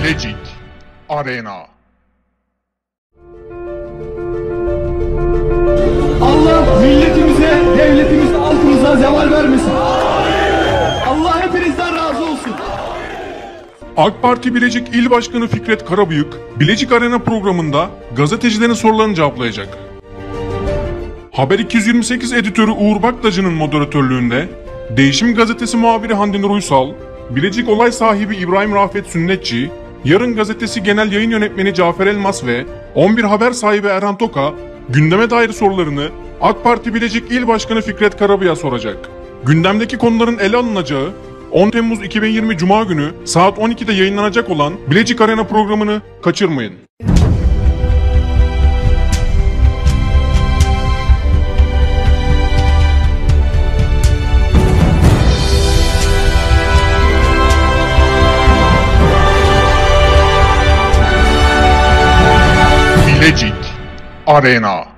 Bilecik Arena. Allah milletimize, devletimize, halkımıza zeval vermesin. Allah hepinizden razı olsun. AK Parti Bilecik İl Başkanı Fikret Karabıyık, Bilecik Arena programında gazetecilerin sorularını cevaplayacak. Haber 228 editörü Uğur Baktacı'nın moderatörlüğünde Değişim Gazetesi muhabiri Hande Nur Uysal, Bilecik Olay sahibi İbrahim Rafet Sünnetçi, Yarın Gazetesi Genel Yayın Yönetmeni Cafer Elmas ve 11 Haber sahibi Erhan Toka, gündeme dair sorularını AK Parti Bilecik İl Başkanı Fikret Karabıyık'a soracak. Gündemdeki konuların ele alınacağı 10 Temmuz 2020 Cuma günü saat 12'de yayınlanacak olan Bilecik Arena programını kaçırmayın. Bilecik Arena.